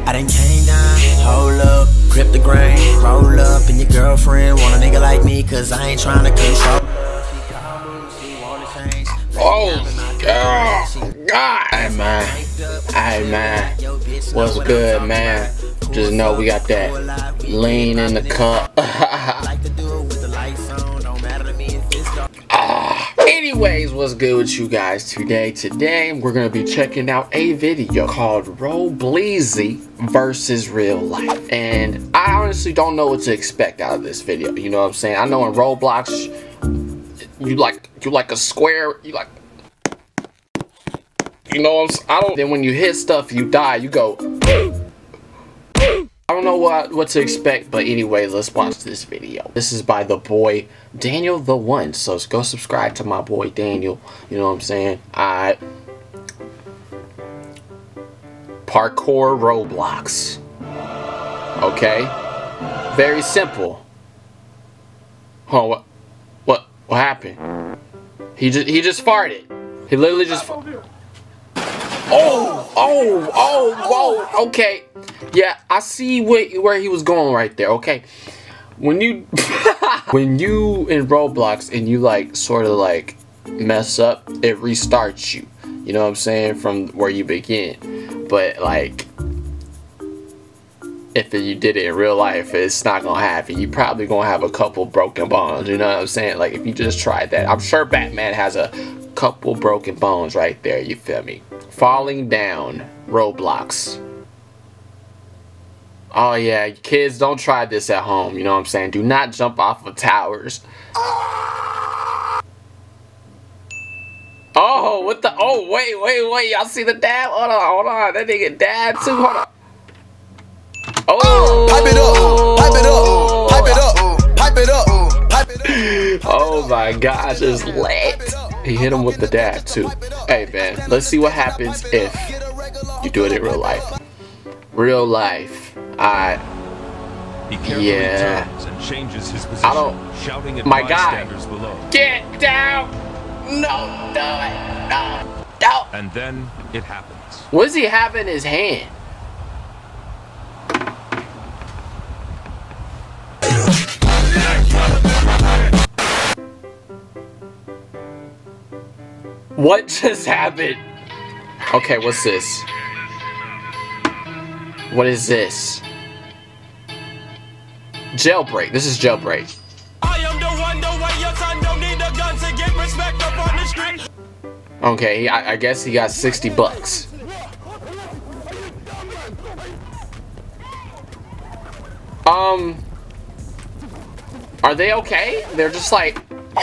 I done came down, hold up, grip the grain, roll up, and your girlfriend want a nigga like me, cause I ain't trying to control. Oh, God. Hey, man. What's good, man? Just know we got that lean in the cup. Anyways, what's good with you guys today? Today, we're going to be checking out a video called Roblox versus real life. And I honestly don't know what to expect out of this video. You know what I'm saying? I know in Roblox, you like a square, you know what I'm saying? Then when you hit stuff, you die, you go. I don't know what to expect, but anyways, let's watch this video. This is by the boy Daniel the One, so go subscribe to my boy Daniel. You know what I'm saying? Parkour Roblox. Okay, very simple. Oh, what happened? He just farted. He literally just. Whoa, okay. Yeah, I see where he was going right there, okay. When you when you in Roblox and you sort of mess up, it restarts you. You know what I'm saying? From where you begin. But if you did it in real life, it's not gonna happen. You probably gonna have a couple broken bones, you know what I'm saying? Like if you just tried that. I'm sure Batman has a couple broken bones right there, you feel me? Falling down, Roblox. Oh yeah, kids, don't try this at home, you know what I'm saying? Do not jump off of towers. Oh, what the? Oh, wait, y'all see the dab? Hold on, that nigga dab too, hold on. Oh! Pipe it up, pipe it up, pipe it up, pipe it up, pipe it up. Oh my gosh, it's lit. He hit him with the dab too. Hey man, let's see what happens if you do it in real life. Real life. He carefully turns and changes his position, shouting at bystanders below. Get down! No, do it! No! And then it happens. What does he have in his hand? What just happened? Okay, what's this? What is this? Jailbreak. This is jailbreak. I am the one, the way your son don't need a gun to get respect up on the street. Okay, I guess he got 60 bucks. Are they okay? They're just like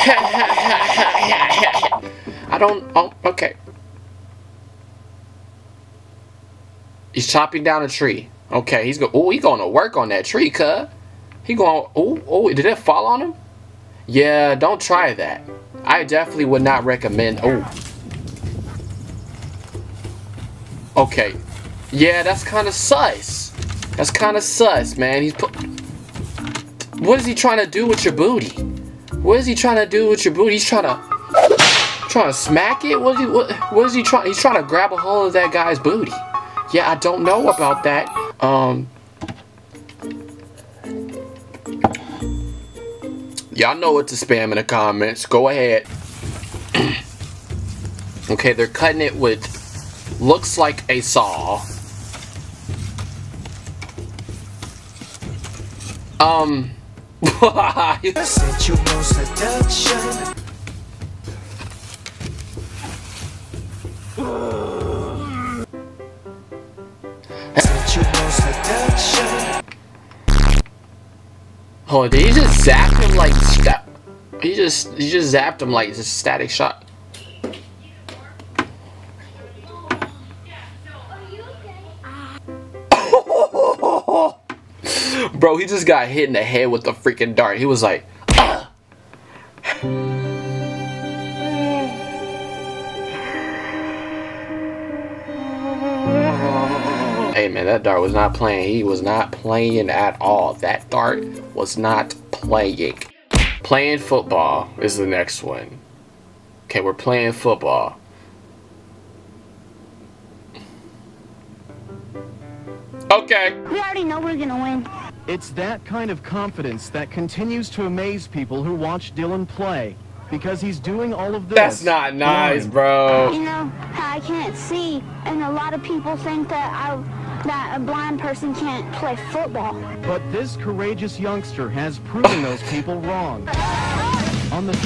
I don't. Oh, okay. He's chopping down a tree. Okay, he's going. Oh, he's going to work on that tree, cuz. He going. Oh, did it fall on him? Yeah, don't try that. I definitely would not recommend. Oh. Okay. Yeah, that's kind of sus. That's kind of sus, man. What is he trying to do with your booty? What is he trying to do with your booty? He's trying to smack it? What is he trying? He's trying to grab a hold of that guy's booty. Yeah, I don't know about that. Y'all know what to spam in the comments. Go ahead. Okay, they're cutting it with looks like a saw. Oh, did he just zap him like he just zapped him like just static shot? Bro, he just got hit in the head with the freaking dart. He was like, ah. Hey man, that dart was not playing. He was not playing at all. That dart was not playing. Playing football is the next one. Okay, we're playing football. Okay. We already know we're gonna win. It's that kind of confidence that continues to amaze people who watch Dylan play. Because he's doing all of this. That's not nice, bro. You know how I can't see, and a lot of people think that a blind person can't play football. But this courageous youngster has proven those people wrong. On the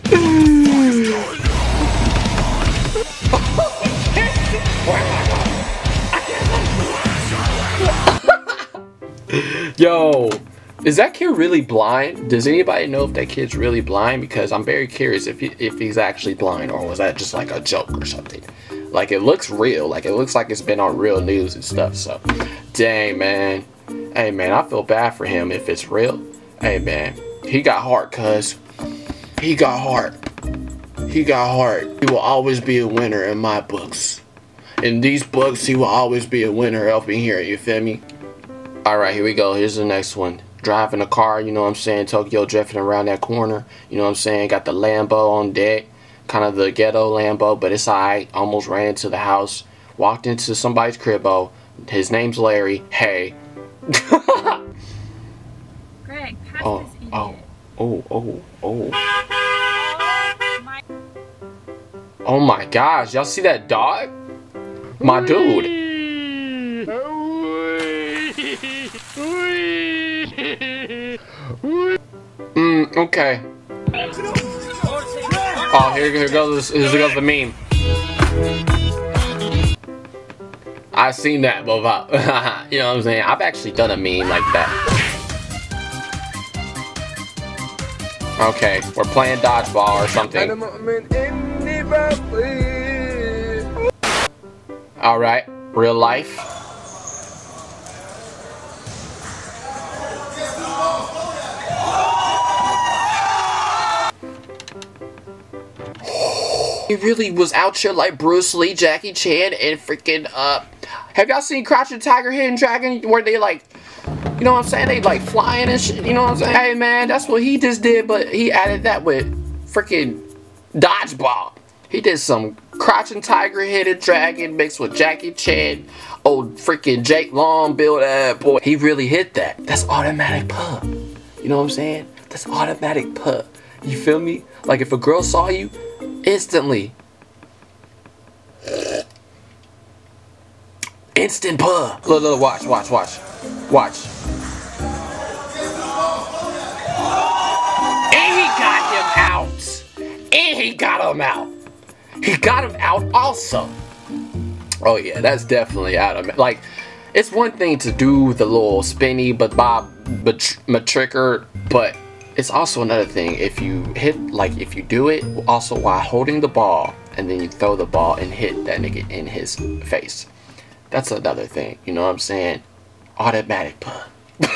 Yo, is that kid really blind? Does anybody know if that kid's really blind? Because I'm very curious if he's actually blind, or was that just like a joke or something? Like, it looks real. Like, it looks like it's been on real news and stuff. So, dang, man. Hey, man, I feel bad for him if it's real. Hey, man, he got heart, cuz. He got heart. He got heart. He will always be a winner in my books. In these books, he will always be a winner up in here. You feel me? Alright, here we go. Here's the next one. Driving a car, you know what I'm saying? Tokyo drifting around that corner. You know what I'm saying? Got the Lambo on deck. Kind of the ghetto Lambo, but it's alright. Almost ran into the house. Walked into somebody's cribbo. His name's Larry. Hey. Greg, pass Oh, this idiot. Oh my gosh, y'all see that dog? My dude. Okay. Oh, here goes the meme. I've seen that before. You know what I'm saying? I've actually done a meme like that. Okay, we're playing dodgeball or something. Alright, real life. He really was out here like Bruce Lee, Jackie Chan, and freaking, have y'all seen Crouching Tiger, Hidden Dragon, where they like, you know what I'm saying, they like flying and shit, you know what I'm saying? Hey man, that's what he just did, but he added that with freaking dodgeball. He did some Crouching Tiger, Hidden Dragon mixed with Jackie Chan, old freaking Jake Long, build that boy. He really hit that. That's automatic puh. You know what I'm saying? That's automatic puh. You feel me? Like if a girl saw you, instantly. Instant puh. Look, watch. Watch. And he got him out. And he got him out. He got him out also. Oh yeah, that's definitely out of it. Like, it's one thing to do the little spinny but trigger, but it's also another thing if you hit, like if you do it also while holding the ball and then you throw the ball and hit that nigga in his face. That's another thing, you know what I'm saying? Automatic puh.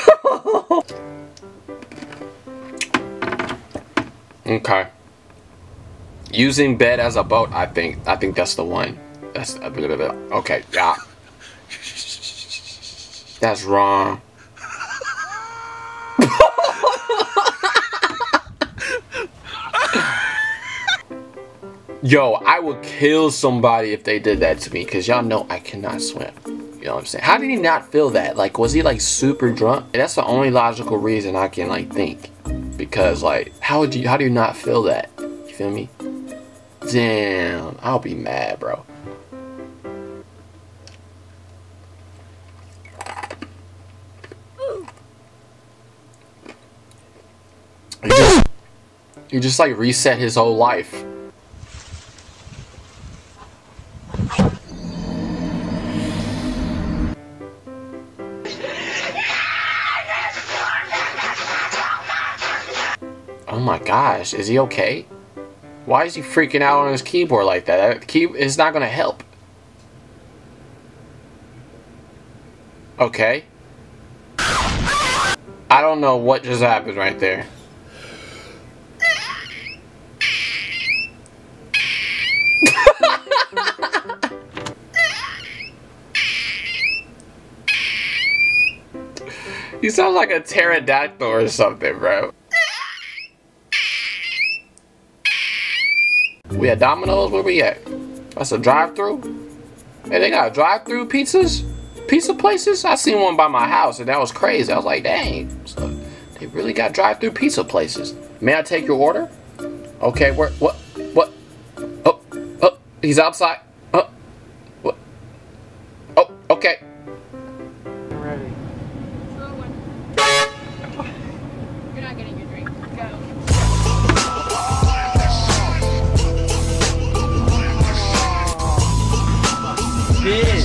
Okay. Using bed as a boat, I think that's the one. That's okay, yeah. That's wrong. Yo, I would kill somebody if they did that to me, because y'all know I cannot swim. You know what I'm saying? How did he not feel that? Like, was he like super drunk? And that's the only logical reason I can like think. Because like, how do you not feel that? You feel me? Damn, I'll be mad, bro. You just like reset his whole life. Oh my gosh, is he okay? Why is he freaking out on his keyboard like that? That key is not gonna help. Okay. I don't know what just happened right there. You sound like a pterodactyl or something, bro. We at Domino's? Where we at? That's a drive-thru? Hey, they got drive-thru pizzas? pizza places? I seen one by my house, and that was crazy. I was like, dang. So they really got drive-through pizza places. May I take your order? Okay, what? Oh, he's outside. What? Oh, okay. Ready. You're not getting your drink. Go. Bitch.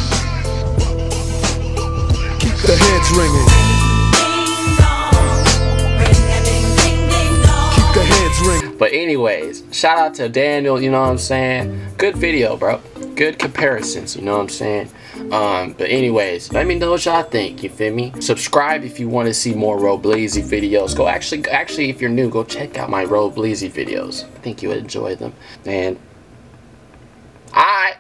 Keep the heads ringing. Keep the heads ringing. But anyways, shout out to Daniel, you know what I'm saying? Good video, bro. Good comparisons, you know what I'm saying? But anyways, let me know what y'all think, you feel me? Subscribe if you want to see more Robleezy videos. Go actually, if you're new, go check out my Robleezy videos. I think you would enjoy them. And alright.